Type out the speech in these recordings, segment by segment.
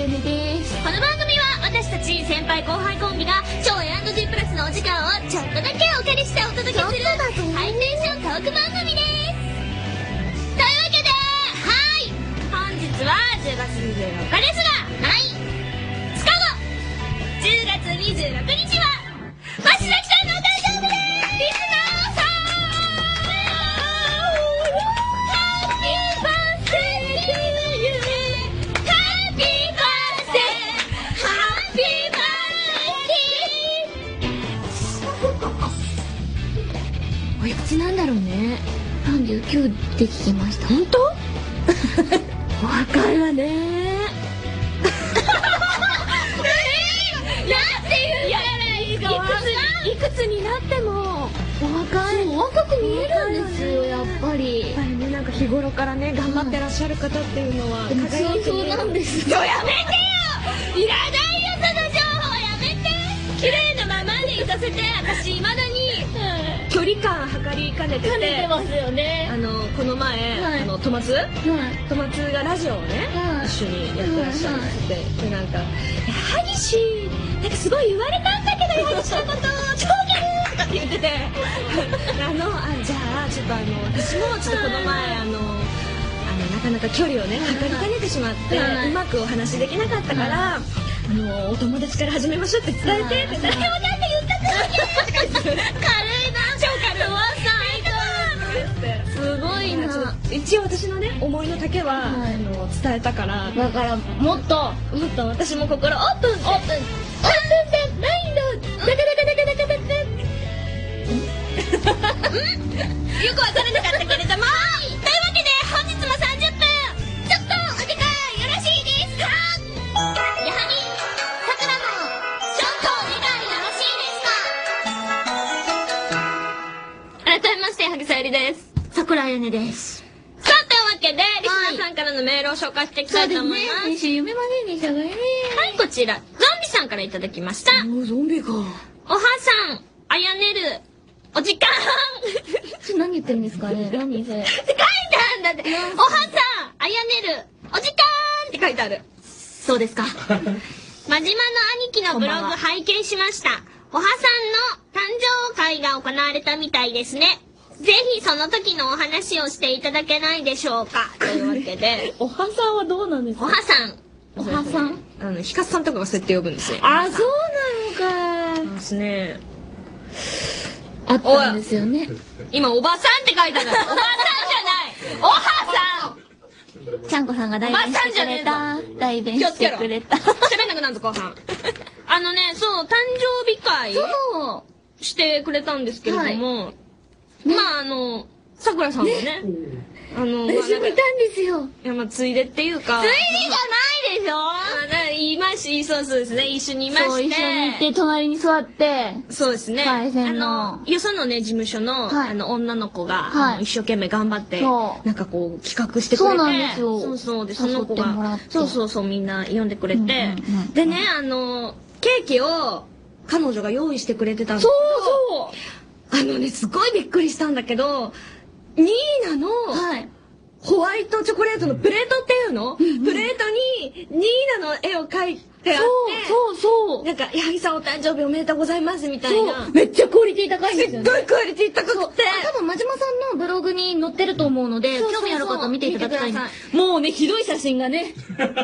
ゆねです。 この番組は私たち先輩後輩コンビが超 A&G プラスのお時間をちょっとだけお借りしてお届けするハイテンショントーク番組です。というわけで、本日は10月24日ですが、2日後10月26日は町崎さんのお誕生日です。リスナーさん、ハッピーバースデーというハッピーバースデー、ハッピーバースデー。 おいくつなんだろうね。39って聞きました。 本当？ お若いわね。 なんて言うからいいかわかんない。 いくつになってもお若い。お若く見えるんですよ、やっぱり。 やっぱりね、なんか日頃からね頑張ってらっしゃる方っていうのは輝いてそうなんですよ。やめてよ、いらないよその情報、やめて。綺麗なままでいさせて。私未だに距離感測りかねててますよね。 この前、戸松がラジオをね、一緒にやってらっしゃるってで、なんか「萩市なんかすごい言われたんだけど、萩市のこと超ギャル!」とかって言っててじゃあちょっと私もちょっとこの前なかなか距離をね測りかねてしまって、うまくお話できなかったからお友達から始めましょうって伝えてって「誰もなんて言ったくない!」軽いな、超軽いわさすごいな。 一応私のね思いの丈は伝えたから、 だからもっと私も心オープンじゃないんだ。 よくわからなかったけれども、というわけで本日も30分ちょっとお時間よろしいですか？やはりさくらのちょっとお時間よろしいですか？改めまして萩さゆりです。 桜ゆねです。 さあ、というわけでリスナーさんからのメールを紹介していきたいと思います。 先週夢までにしたがね。 はい、こちらゾンビさんからいただきました。 ゾンビか。 おはさん、あやねるお時間何言ってるんですかね。何それ。 って書いてあるんだって。おはさん、あやねるお時間って書いてある。 そうですか。 真島の兄貴のブログ拝見しました。おはさんの誕生会が行われたみたいですね。ぜひその時のお話をしていただけないでしょうか。というわけでおはさんはどうなんですか？ おはさん、 おはさん。 ひかすさんとかがそうやって呼ぶんですよ。 あ、そうなのか。 ですね。 あったんですよね。 今おばさんって書いてある。おばさんじゃない。おはさん。 ちゃんこさんが代弁してくれた。代弁してくれた。 喋んなくなるぞ後半。そう、誕生日会してくれたんですけれども、さくらさんもね、 私もいたんですよ。 いや、ついでっていうか。 ついでじゃないでしょ。 そうですね、一緒にいまして。 そう、一緒に行って、隣に座って。 そうですね。よそのね、事務所の、女の子が、一生懸命頑張って、なんかこう、企画してくれて。 そうなんですよ。 そう、で、その子が、そう、みんな呼んでくれて。でね、ケーキを、彼女が用意してくれてたんですけど、すごいびっくりしたんだけど、ニーナの、ホワイトチョコレートのプレートっていうの、プレートにニーナの絵を描いてあって、 そう。 なんか、矢作さんお誕生日おめでとうございますみたいな。 めっちゃクオリティ高いんですよね。 すっごいクオリティ高くて。 多分真島さんのブログに載ってると思うので、興味ある方見ていただきたい。もうね、ひどい写真がね。ひどく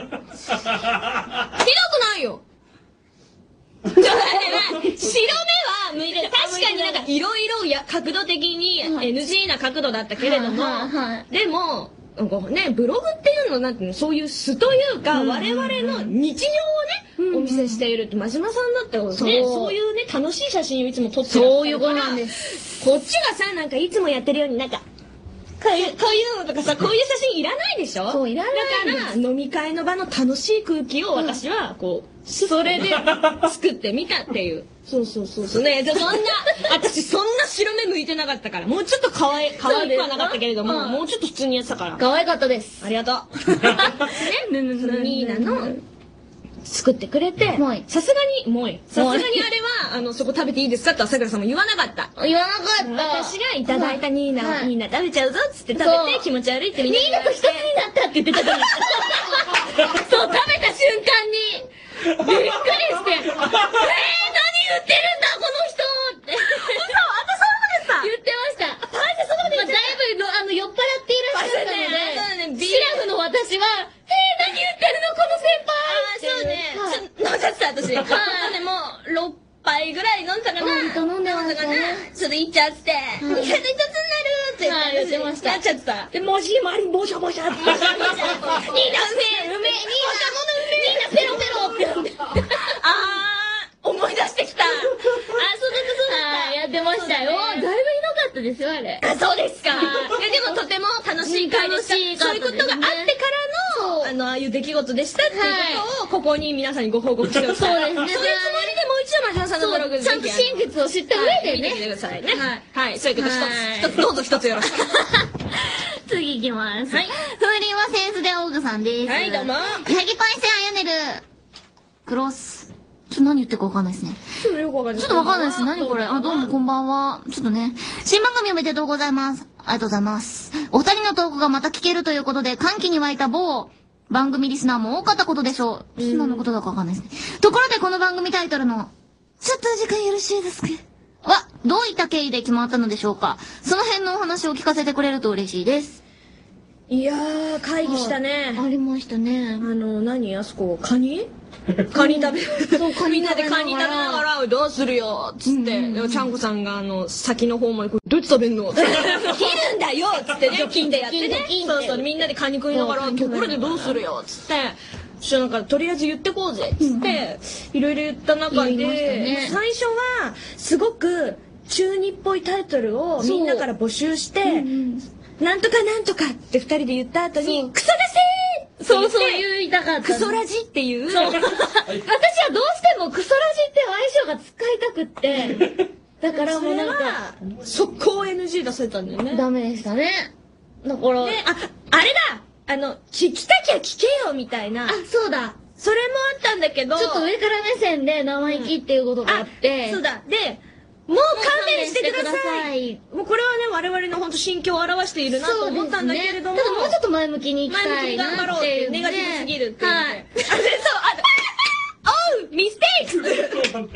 ないよ。白目は向いてる。確かになんかいろいろ角度的に NG な角度だったけれども、でもね、ブログっていうのなんていうの、そういう素というか、我々の日常をね、お見せしているって、真島さんだってね、そういうね、楽しい写真をいつも撮ってる。 そういうことなんです。 こっちがさ、なんかいつもやってるようになんか、こういうのとかさ、こういう写真いらないでしょ？ そう、いらない。 だから、飲み会の場の楽しい空気を私は、こう、それで作ってみたっていう。そうね。私そんな白目向いてなかったから、もうちょっと可愛くはなかったけれども、もうちょっと普通にやってたから。 可愛かったです。 ありがとう。ニーナの、作ってくれて、さすがにあれは、そこ食べていいですかって朝倉さんも言わなかった。 言わなかった。 私がいただいたニーナ食べちゃうぞっつって食べて気持ち悪いってみんなニーナと一つになったって言ってたじゃない。そう、食べた瞬瞬間に、びっくりして、何言ってるんだ、この人って。言ってました。だいぶ酔っ払っていらっしゃったので、シラフの私は、何言ってるの、この先輩って。 そうね。飲んじゃってた、私。でも、6杯ぐらい飲んだかな。 飲んでましたね。 ちょっと行っちゃって、味方一つになるって言ってました。 なっちゃってた。 で、文字周りにボシャボシャって。 ニーナペロペロって。 思い出してきた。そうだった。 やってましたよ。だいぶひどかったですよ、あれ。 そうですか。いや、でもとても楽しい会でした。そういうことがあってからの、ああいう出来事でしたっていうことを、ここに皆さんにご報告してください。そうですね。そういうつもりでもう一度、マジョさんのブログちゃんと真実を知った上でね。 見てみてくださいね。はい。そういうこと一つ、どうぞ一つよろしく。 次いきます。はい。風鈴はセンスでオーグさんです。 はい、どうも。 ヤギパイセンあやねる。クロス。何言ってるかわかんないですね。ちょっとわかんないです。何これ。どうもこんばんは。ちょっとね。新番組おめでとうございます。ありがとうございます。お二人のトークがまた聞けるということで、歓喜に沸いた某番組リスナーも多かったことでしょう。何のことだかわかんないですね。ところでこの番組タイトルの、ちょっとお時間よろしいですかは、どういった経緯で決まったのでしょうか。その辺のお話を聞かせてくれると嬉しいです。 いやー、会議したね。 ありましたね。 何あそこ、カニ食べる。みんなでカニ食べながら、どうするよつって。でもちゃんこさんが先の方まで、どうやって食べんの切るんだよつってね、金でやってね。そうそう、みんなでカニ食いながら、これでどうするよつって。そしたらなんか、とりあえず言ってこうぜつって、いろいろ言った中で、最初は、すごく中二っぽいタイトルをみんなから募集して、なんとかなんとかって二人で言った後に、クソだせーそう言いたかった。 クソラジっていう。 私はどうしてもクソラジって愛称が使いたくって。だからもうなんか。 速攻 NG 出されたんだよね。 ダメでしたね。だから。 あれだ聞きたきゃ聞けよみたいな。 そうだ。 それもあったんだけど。 ちょっと上から目線で生意気っていうことがあって。 そうだ。で、もう勘弁してください。もうこれはね、我々の本当心境を表しているなと思ったんだけれども。 ただもうちょっと前向きにいきたいなっていう。 前向きに頑張ろうっていう。ネガティブすぎるっていう。はい。ミステイクそうだ。これ完全にお酒が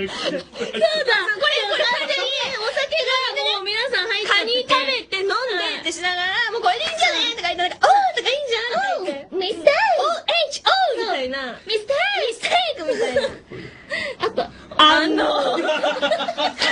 もう皆さん入ってカニ食べて飲んでってしながら、もうこれでいいんじゃねとか言ったら、おーとかいいんじゃんってミステイク OHO みたいな。ミステイクみたいな。 あと、 超だな。で、その中で、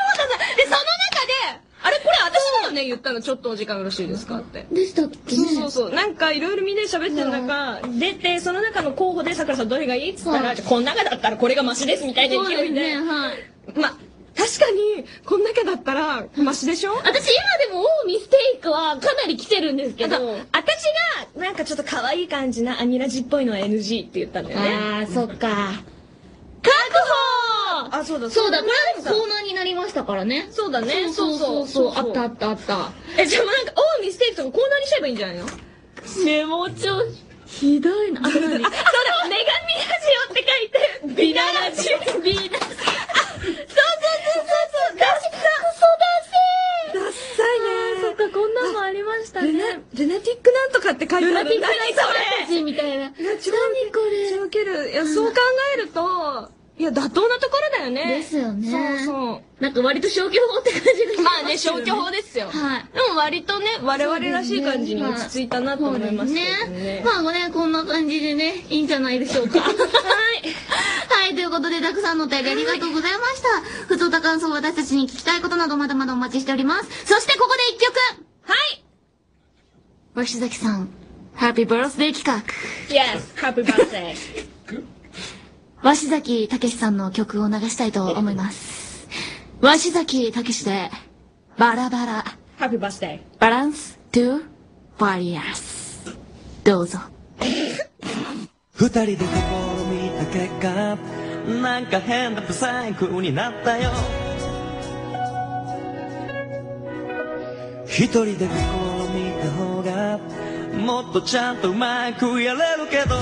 あれこれ私だよね言ったの、ちょっとお時間よろしいですかって。 でしたっけね。 そう。なんかいろいろみんなで喋ってる中、出て、その中の候補でさくらさんどれがいいっつったら、この中だったらこれがマシですみたいな勢いで。まあ、確かに、こんだけだったら、マシでしょ？ 私今でも、ミステイクはかなり来てるんですけど。 私が、なんかちょっと可愛い感じなアニラジっぽいのは NG って言ったんだよね。 そっか。 確保！そうだ、 これはコーナーになりましたからね。 そうだね。そう。 あった。じゃあもうなんか、 ミステイクとかコーナーにしちゃえばいいんじゃないの？ メモ帳、ひどいな。 そうだ、女神ラジオって書いて、ビナラジオ。そう。ダッサいね。 そっか、こんなのありましたね。 ルナティックなんとかって書いてある。 ルナティックなんとかみたいな。何これ。 超ウケる。いや、そう考えると、いや、妥当なところだよね。 ですよね。 そう。 なんか割と消去法って感じがしますまあね、消去法ですよ。 はい。 でも割とね、我々らしい感じに落ち着いたなと思いますけどね。 まあね、こんな感じでね、いいんじゃないでしょうか。はい、ということで、たくさんのお便りありがとうございました。ふつおた感想、私たちに聞きたいことなどまだまだお待ちしております。そしてここで一曲。 はい。 鷲崎さん、ハッピーバースデー企画。 Yes, happy birthday. 鷲崎武さんの曲を流したいと思います。鷲崎武で、バラバラ。 Happy birthday. バランス2バリアス。どうぞ。 二人で試みた結果、なんか変なブサイクになったよ。一人で試みた方が、もっとちゃんとうまくやれるけど、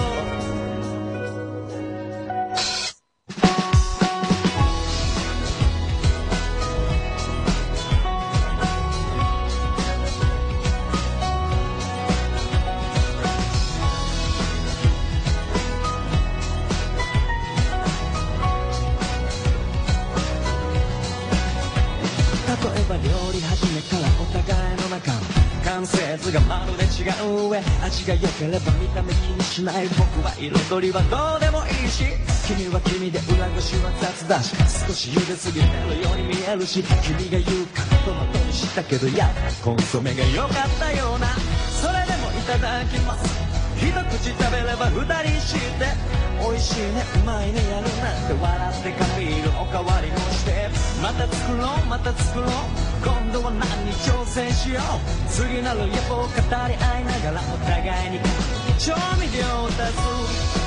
がまるで違う上味が良ければ見た目気にしない僕は彩りはどうでもいいし君は君で裏ごしは雑だし少し茹ですぎてるように見えるし君が言うからトマトにしたけどやっぱコンソメが良かったようなそれでもいただきます一口食べれば二人して美味しいねうまいねやるなんて笑って缶ビールおかわりもしてまた作ろうまた作ろう今度は何に挑戦しよう次なる野望を語り合いながらお互いに調味料を足す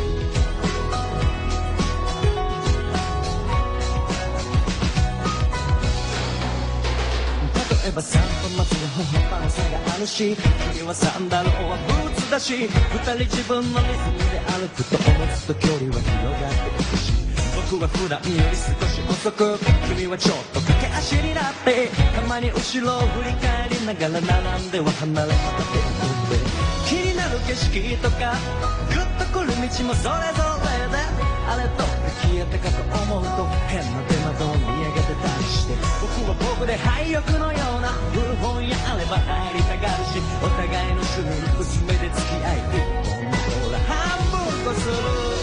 例えば散歩待つの歩幅の差があるし君はサンダルはブーツだし二人自分のリズムで歩くとおのずと距離は広がっていくし僕は普段より少し遅く君はちょっと駆け足になってたまに後ろを振り返りながら並んでは離れ離れていくんで気になる景色とかグッとくる道もそれぞれであれと消えたかと思うと変な出窓を見上げてたりして僕は僕で廃屋のような古本屋あれば入りたがるしお互いの趣味に薄めで付き合い一本のコーラ半分こする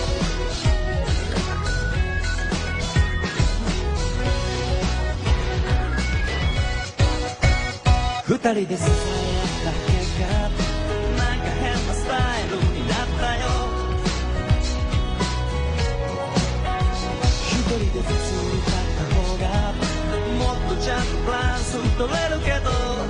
二人で支え合った結果なんか変なスタイルになったよ一人で普通に立った方がもっとちゃんとバランス取れるけど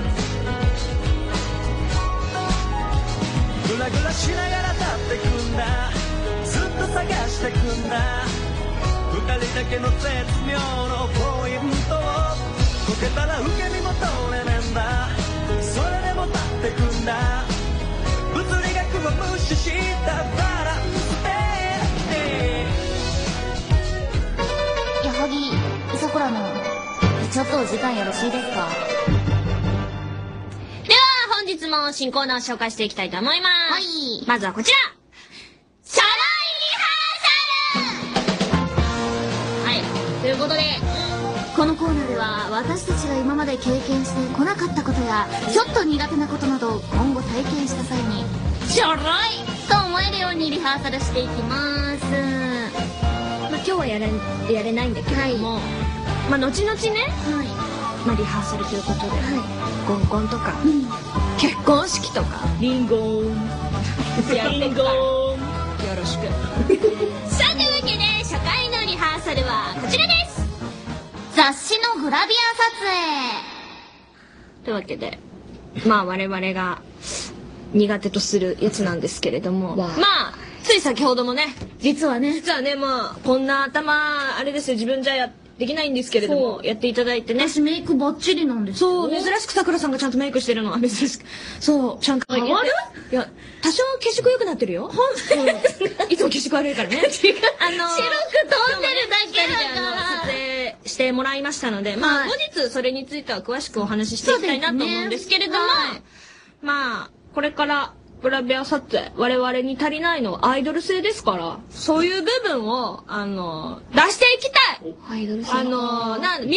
グラグラしながら立ってくんだずっと探してくんだ二人だけの絶妙のポイントをこけたら受け身も取れねえんだそれでも立ってくんだ物理学を無視したバランスで矢作さくらのちょっとお時間よろしいですか？ では本日も新コーナーを紹介していきたいと思います。 はい。 まずはこちら初来リハーサル。はい。ということでこのコーナーでは私たちが今まで経験してこなかったことやちょっと苦手なことなどを今後体験した際にちょろいと思えるようにリハーサルしていきます。 まあ今日はやれないんだけれども、まあ後々ね、 はい。 まあリハーサルということで、 は合コンとか、結婚式とかリンゴーンやっていくからよろしくさあというわけで初回のリハーサルはこちらです。 雑誌のグラビア撮というわけでまあ我々が苦手とするやつなんですけれども、まあつい先ほどもね影。実はね。 まあこんな頭あれですよ自分じゃできないんですけれどもやっていただいてね。 私メイクバッチリなんですよ。 そう珍しくさくらさんがちゃんとメイクしてるのは珍しくそうちゃんと変わる？ いや多少血色良くなってるよ。いつも血色悪いからね。白く飛んでるだけだから撮影してもらいましたので、まあ後日それについては詳しくお話ししていきたいなと思うんですけれども、まあこれからグラビア撮影我々に足りないのはアイドル性ですからそういう部分を出していきたい。 アイドル性磨いてないも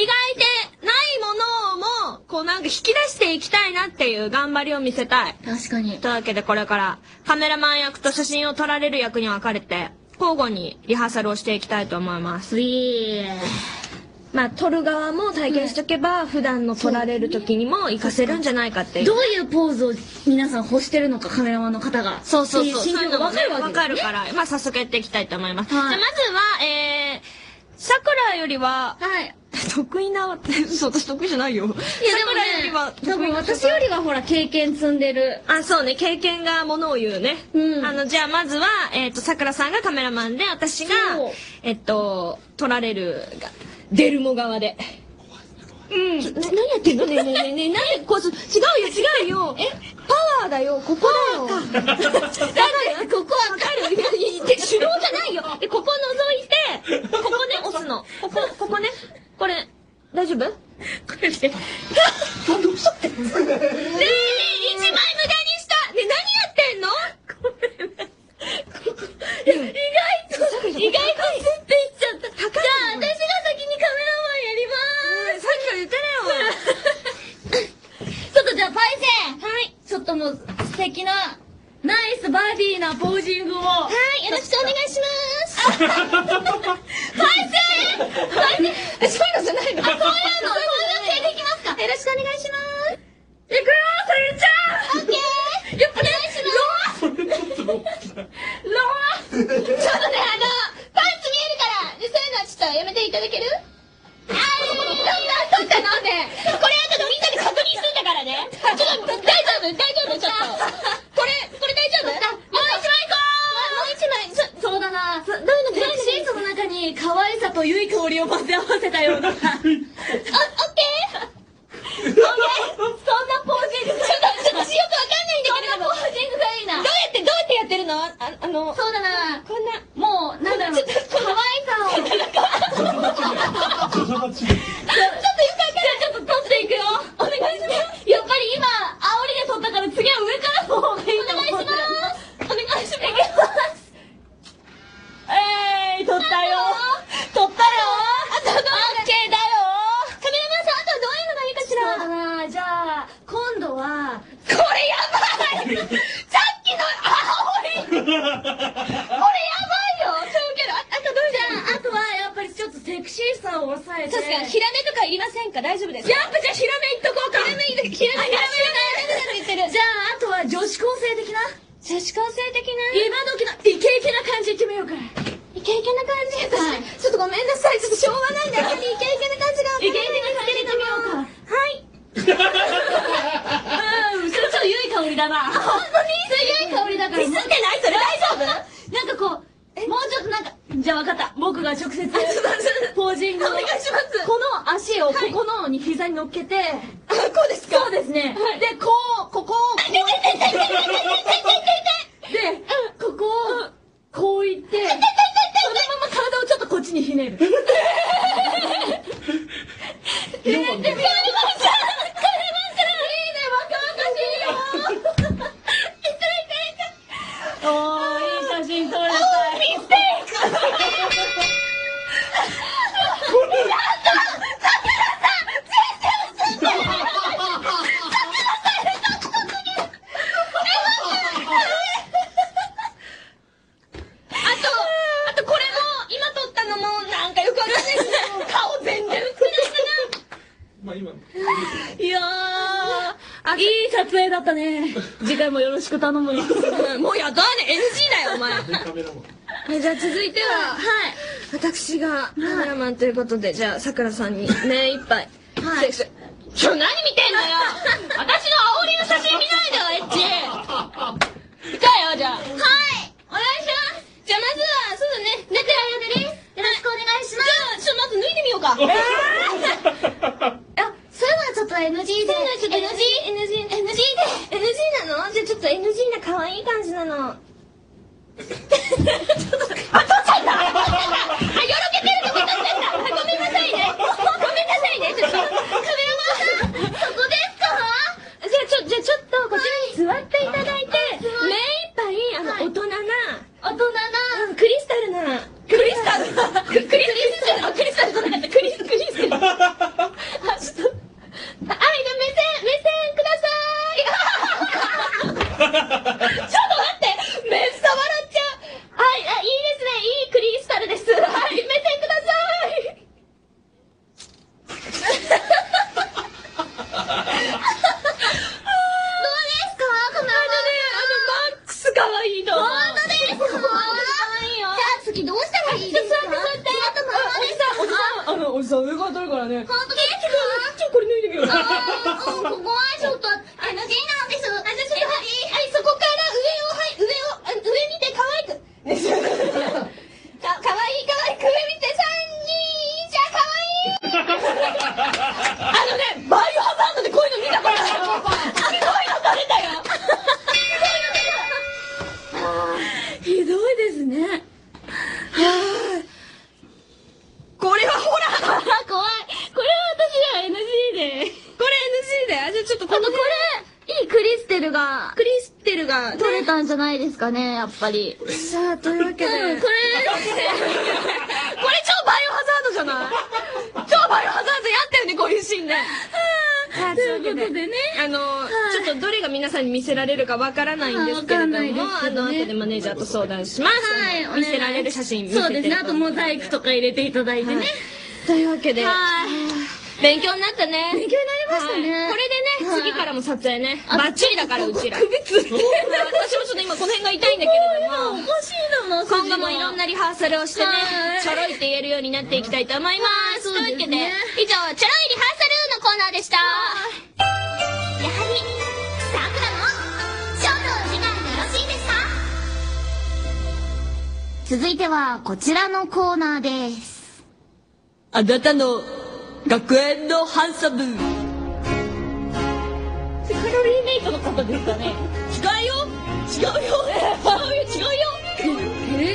のもこうなんか引き出していきたいなっていう頑張りを見せたい。 確かに。 というわけでこれからカメラマン役と写真を撮られる役に分かれて交互にリハーサルをしていきたいと思います。まあ撮る側も体験しとけば普段の撮られる時にも活かせるんじゃないかっていう。 どういうポーズを皆さん欲してるのかカメラマンの方が。 そうそう。 心境がわかるわけですね。 わかるから、まあ早速やっていきたいと思います。 はい、 じゃあまずはさくらよりは、 はい。 得意な、そう、私得意じゃないよ。いや、でもね、 多分私よりはほら経験積んでる。 あ、そうね、経験がものを言うね。じゃあまずは、さくらさんがカメラマンで、私が、撮られる、デルモ側で。何やってんのねえねえねえねえ、なんでこう、違うよ。パワーだよ、ここだよ。だから、ここはわかる。手動じゃないよ。で、ここ覗いて、ここね、押すの。ここね。これ、大丈夫？これで。どうしたって？1枚無駄にした。ね、何やってんの？意外とスッていっちゃった。じゃあ、私が先にカメラマンやりまーす。さっきから言ってねよ。ちょっとじゃあ、パイセン。はい。ちょっとの素敵なナイスバディなポージングを。 はい、よろしくお願いします。 ファイスそういうのじゃないの。そういうの連れていきますか。 よろしくお願いします。 いくよ、さゆちゃん。 オッケー。 やっぱね、ローちょっとね、パンツ見えるから、そういうのはちょっとやめていただける？取ったのね。これ後でみんなで確認するんだからね。ちょっと、大丈夫ちょっと。これ大丈夫？もう一枚そうだな。どういうのセクシーさの中に可愛さと良い香りを混ぜ合わせたような。オッケー。そんなポージング。ちょっとよくわかんないんだけど。ポージングがいいな。 どうやってやってるの？ そうだな。 こんな。 もう、なんだろう。可愛さを。ちょっと撮っていくよ。 お願いします。 やっぱり今、煽りで撮ったから次は上からの方がいいと思う。 お願いします。 撮ったよ。オッケーだよ。 カメラマンさん、あとはどういうのがいいかしら？ そうだな。じゃあ、今度は、 これやばい。さっきの煽り。これやばいよ。そうけど、あとどうじゃあとはやっぱりちょっとセクシーさを抑えて。 確かに、ヒラメとかいりませんか？大丈夫ですか？ やっぱじゃあヒラメいっとこうか。 ヒラメ言ってる。 じゃあ、あとは女子高生的な女子高生的な今時のイケイケな感じいってみようか。 イケイケな感じ。私、ちょっとごめんなさい。ちょっとしょうがないんだけど、イケイケな感じが。 イケイケな感じでいってみようか。 はい。 それちょっと良い香りだな。本当にそれ良い香りだから。 ミスってない？それ大丈夫？ なんかこう、もうちょっとなんか、じゃあ分かった。僕が直接、ポージングを。 お願いします。 この足をここのに膝に乗っけて。 こうですか？ そうですね。で、ここを。で、ここを、こういって、そのまま体をちょっとこっちにひねる。いいね、若々しいよ。おー、いい写真撮れた。ミステイク。 あとこれも、今撮ったのも、なんかよくわかんないですね。顔全然映ってないかな。 いやー、いい撮影だったね。次回もよろしく頼むよ。 もうやだね、NG だよ、お前。じゃあ続いては、私がカメラマンということで、じゃあ、さくらさんに目いっぱい。セクシー。ちょ、何見てんのよ。私の煽りの写真見ないでよ、エッチ。いたよ、じゃあ。はい、お願いします。じゃあまずは、そうだね、寝てあげてね。よろしくお願いします。じゃあ、ちょっとまず脱いでみようか。 そういうのはちょっと NG で。 そういうのはちょっと NG なの？じゃあちょっと NG な可愛い感じなの。ちょっと、取っちゃった。よろけてるとこ取っちゃった。ごめんなさいね。ちょっと、カメラマンさん、そこですか？じゃあちょっと、こちらに座っていただいて、目いっぱい、大人な、クリスタルじゃなかった、クリスタル。ちょっと、目線ください。ちょっと待って、めっちゃ笑っちゃう。はい、いいですね、いいクリスタルです。はい、目線ください。可愛いの。本当ですか？可愛いよ。じゃあ次どうしたらいいですか？座って。 おじさん、上から撮るからね。 本当ですか？ ちょ、これ脱いでみよう。 ここはちょっと NG なんです。じゃあちょっと、そこから上見て可愛く。可愛い上見て3、2、じゃあ可愛い。バイオハザードでこういうの見たことない。すごいの撮れたよ。 ひどいですね。 これはホラー。 怖い。これは私は NG で。 これ NG だよ。じゃあちょっとあとこれ、いいクリステルがね、 取れたんじゃないですかね、やっぱり。 さあ、というわけで。これ超バイオハザードじゃない？超バイオハザードやったよね、こういうシーンね。 ということでね、ちょっとどれが皆さんに見せられるかわからないんですけれども、後でマネージャーと相談します。見せられる写真見せて。 そうですね、あとモザイクとか入れていただいてね。 というわけで、勉強になったね。 勉強になりましたね。 これでね、次からも撮影ね、バッチリだからうちら。私もちょっと今この辺が痛いんだけれども、 おかしいな、 今後もいろんなリハーサルをしてね、ちょろいって言えるようになっていきたいと思います。というわけで、以上、ちょろいリハーサルのコーナーでした。やはり、さくらのショートの時間よろしいですか？ 続いては、こちらのコーナーです。 あなたの学園のハンサム。 カロリーメイトの方ですかね。 違うよ違うよ違うよ違うよ。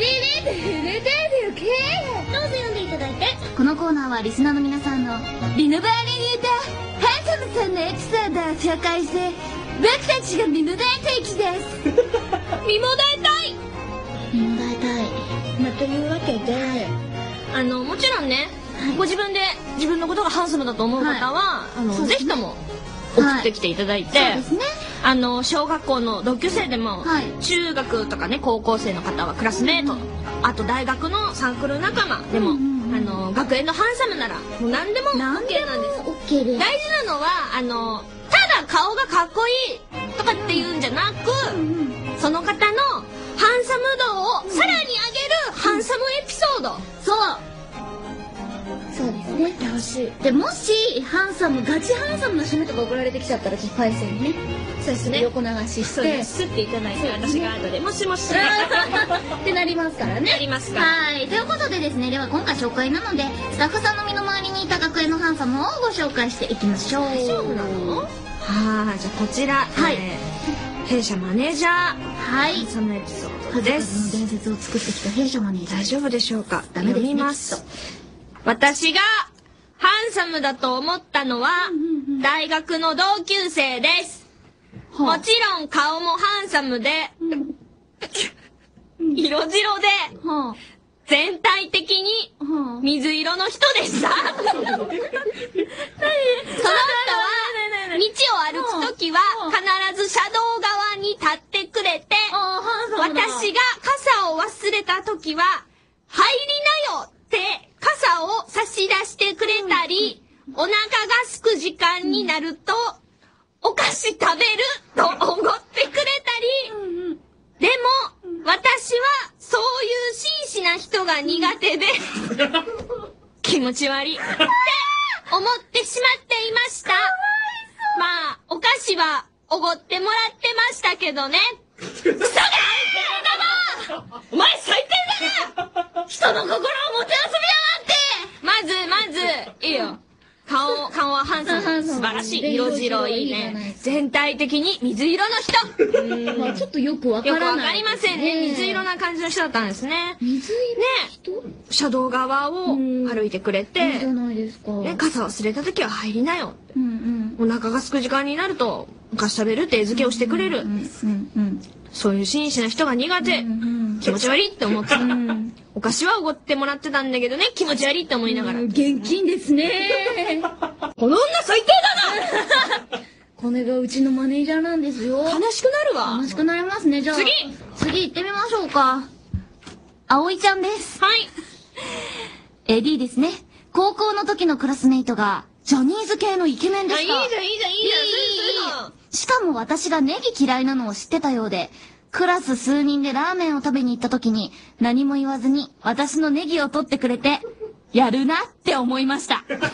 どうぞ読んでいただいて。このコーナーはリスナーの皆さんのリノバーに似たハンサムさんのエピソードを紹介して僕たちが見もだえていきです。 見もだえたい。 見もだえたい。 というわけで、もちろんね、ご自分で自分のことがハンサムだと思う方は、ぜひとも送ってきていただいて、 そうですね。 小学校の同級生でも、中学とかね、高校生の方はクラスメート、あと大学のサークル仲間でも、学園のハンサムならもう何でも OK なんです。 OK です。 大事なのはただ顔がかっこいいとかっていうんじゃなく、その方のハンサム度をさらに上げるハンサムエピソード。 そうですね。 楽しい。 で、もしガチハンサムの締めとか送られてきちゃったら、ちょっとパイセンにね、 そうですね、 横流しして、 すっていただいて、私が後でもしもしってなりますからね。 なりますから。 はい。ということでですね、では今回紹介なので、スタッフさんの身の回りにいた学園のハンサムをご紹介していきましょう。 大丈夫なの？じゃあこちら、弊社マネージャー、そのエピソードです。 数々の伝説を作ってきた弊社マネージャー。 大丈夫でしょうか？ ダメですね。 読みます。私がハンサムだと思ったのは大学の同級生です。もちろん顔もハンサムで、色白で、全体的に水色の人でした。その人は道を歩くときは必ず車道側に立ってくれて、私が傘を忘れたときは入りなよって傘を差し出してくれたり、お腹が空く時間になるとお菓子食べるとおごってくれたり、でも私はそういう真摯な人が苦手で気持ち悪いって思ってしまっていました。まあお菓子はおごってもらってましたけどね。クソがお前最低だな。人の心をもてあそびやがって。まずいいよ。顔はハンサム、素晴らしい。色白いいね。全体的に水色の人。 まあちょっとよくわからない。 よくわかりませんね。水色な感じの人だったんですね。 水色の人？ 車道側を歩いてくれて、 じゃないですか。 傘忘れた時は入りなよ。お腹が空く時間になるとお菓子食べるって餌付けをしてくれる。そういう真摯な人が苦手。気持ち悪いって思ってた。お菓子はおごってもらってたんだけどね、気持ち悪いって思いながら。 現金ですね。 この女最低だな。 これがうちのマネージャーなんですよ。 悲しくなるわ。 悲しくなりますね。じゃあ次行ってみましょうか。葵ちゃんです。 はい。 AD ですね。高校の時のクラスメイトがジャニーズ系のイケメンでした。 いいじゃん。 しかも私がネギ嫌いなのを知ってたようで、クラス数人でラーメンを食べに行った時に何も言わずに私のネギを取ってくれて、やるなって思いました。ちょっ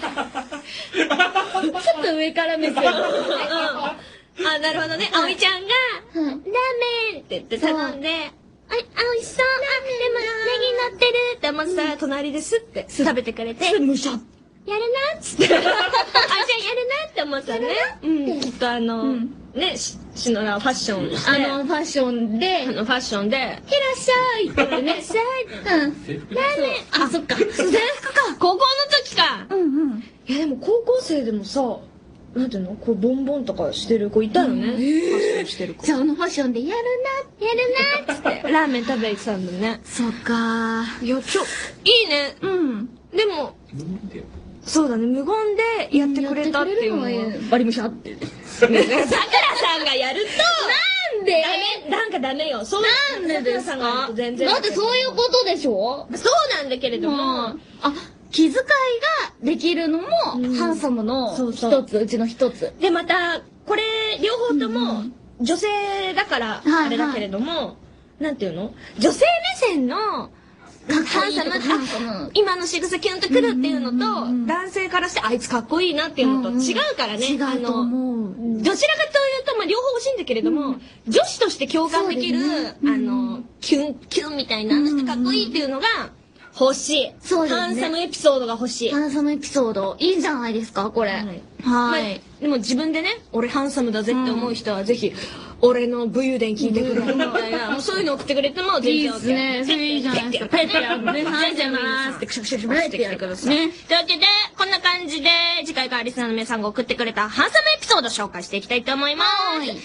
と上から目線。 なるほどね。葵ちゃんが、ラーメンって言って頼んで、美味しそう。でもネギ乗ってるって思ってたら隣ですって食べてくれて、やるなっつって。じゃあやるなって思ったね。きっとね、シノラファッションして。 ファッションで。 ファッションで。 いらっしゃいって言ってね。ラーメン。あ、そっか。制服か。 高校の時か。いやでも高校生でもさ、なんていうのこうボンボンとかしてる子いたよね。ファッションしてる子。 じゃあファッションでやるなっつって。 ラーメン食べてたんだね。 そっか。 いや、いいね。でも、 そうだね、無言でやってくれたっていうのは。 バリムシャってさくらさんがやるとなんでダメ、なんかダメよ。そうなんでですか？ だってそういうことでしょ？ そうなんだけれども、 気遣いができるのもハンサムの一つ、うちの一つ。 でまたこれ両方とも女性だからあれだけれども、なんていうの？女性目線のハンサム、今の仕草キュンとくるっていうのと、男性からしてあいつかっこいいなっていうのと違うからね。 違うと思う。 どちらかというと、まあ、両方欲しいんだけれども、女子として共感できる、キュンみたいな、あの人かっこいいっていうのが欲しい。 そうですね。 ハンサムエピソードが欲しい。 ハンサムエピソード。いいんじゃないですか、これ。はい。 でも自分でね、俺ハンサムだぜって思う人はぜひ、俺の武勇伝聞いてくれみたいな、もうそういうの送ってくれても全然 OK。 いいですね。それいいじゃないですか。ペッてやるね。はい、じゃあますって、クシャクシャクシャってやるからさ。 ね。というわけで、こんな感じで、次回からリスナーの皆さんが送ってくれたハンサムエピソードを紹介していきたいと思います。以上、あなたの学園のハン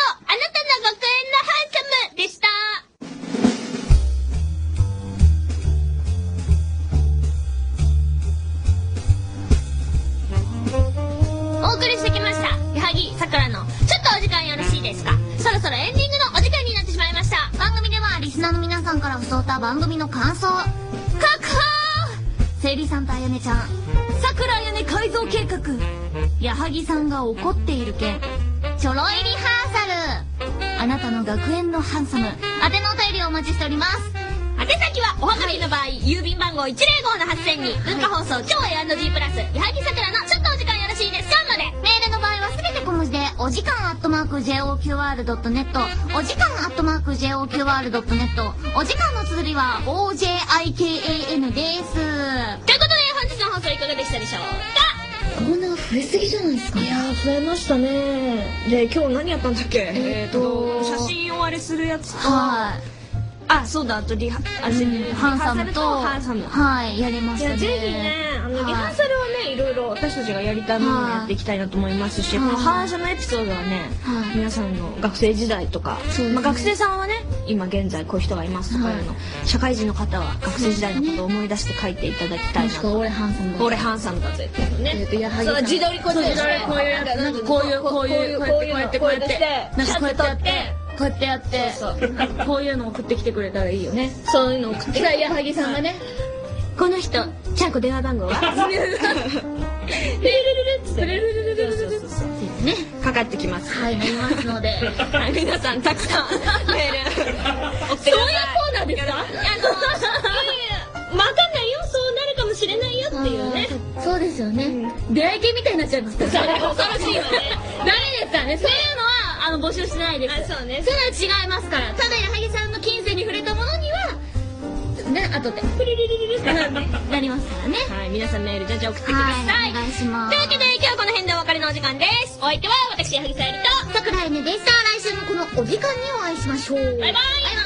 サムでした。お送りしてきました。矢作さくらの、ちょっとお時間よろしいですか？そろそろエンディングのお時間になってしまいました。 番組ではリスナーの皆さんから不相った番組の感想、確保！せいりさんとあやねちゃん、さくらあやね改造計画、矢作さんが怒っている件、ちょろいリハーサル、あなたの学園のハンサム、宛てのお便りをお待ちしております。 宛先はおはがきの場合、郵便番号 105-8000 に文化放送超 A&G プラス矢作さくらのちょっとお時間よろしいですかまで。 メールの場合はすべて小文字でお時間@JOQR.net、お時間@JOQR.net、お時間の綴りは OJIKAN です。 ということで本日の放送いかがでしたでしょうか？ コーナー増えすぎじゃないですか。 いやー、増えましたね。で、今日何やったんだっけ？写真をあれするやつと、あ、そうだ、あとハンサムとハンサム。 はい、やりましたね。 ぜひね、リハーサルはね、いろいろ私たちがやりたいものをやっていきたいなと思いますし、このハンサムエピソードはね、皆さんの学生時代とか、まあ学生さんはね、今現在こういう人がいますとかいうの、社会人の方は学生時代のことを思い出して書いていただきたいなと。 俺ハンサムだ。 俺ハンサムだぜっていうのね。 そう、自撮りこうやって、こういうやつ、なんかこうやって、なんかこうやってやって、こうやってやって、こういうの送ってきてくれたらいいよね。 そういうの送ってきて。 矢作さんがね、 この人、ちゃんこ電話番号はね、 かかってきます。 はい、なりますので、 はい、皆さんたくさんメール送ってください。 そういうコーナーですか？ わかんないよ、そうなるかもしれないよっていうね。 そうですよね。出会い系みたいになっちゃいますから。 恐ろしいわね。 ダメですからね。そういうのは募集しないです。 そうね。 そういうのは違いますから。ただ矢作さんの金銭に触れたものにはね、後でプリリリリリってなりますからね。 はい、皆さんメールじゃ送ってください。 お願いします。 というわけで今日はこの辺でお別れのお時間です。お相手は私矢作さゆりと桜井ねでした。来週もこのお時間にお会いしましょう。 バイバイ。